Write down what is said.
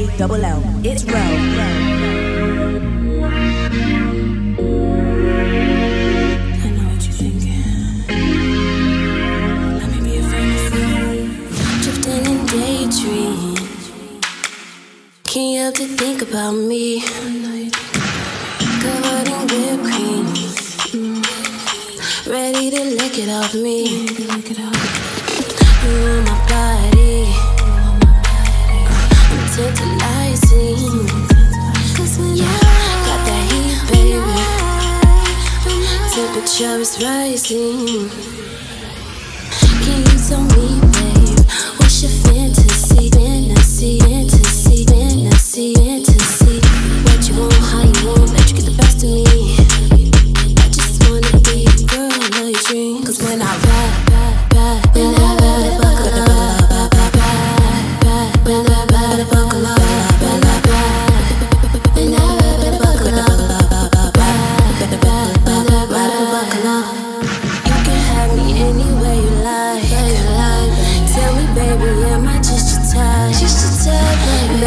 R3LL. It's real. Can't help to think about me. Covered in whipped cream, ready to lick it off me. You on my body, I'm tantalizing. Cause when I got that heat, baby, temperature is rising. Can you tell me, babe, what's your fantasy? Fantasy. What you want, how you want, let you get the best of me. I just wanna be a girl, I know your dream. Cause when I ride, when I ride, buckle up, when I ride, buckle up, when I ride, buckle up, buckle up. You can have me any way you like. Tell me, baby, am I just your type?